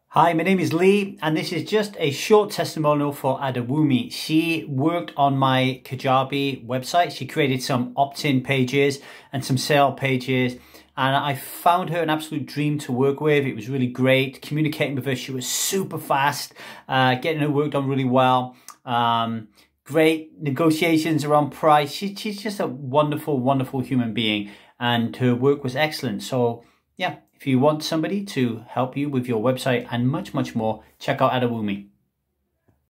Hi, my name is Lee, and this is just a short testimonial for Adewumi. She worked on my Kajabi website. She created some opt-in pages and some sale pages, and I found her an absolute dream to work with. It was really great communicating with her. She was super fast, getting her work done really well. Great negotiations around price. She's just a wonderful, wonderful human being, and her work was excellent. So yeah, if you want somebody to help you with your website and much, much more, check out Adewumi.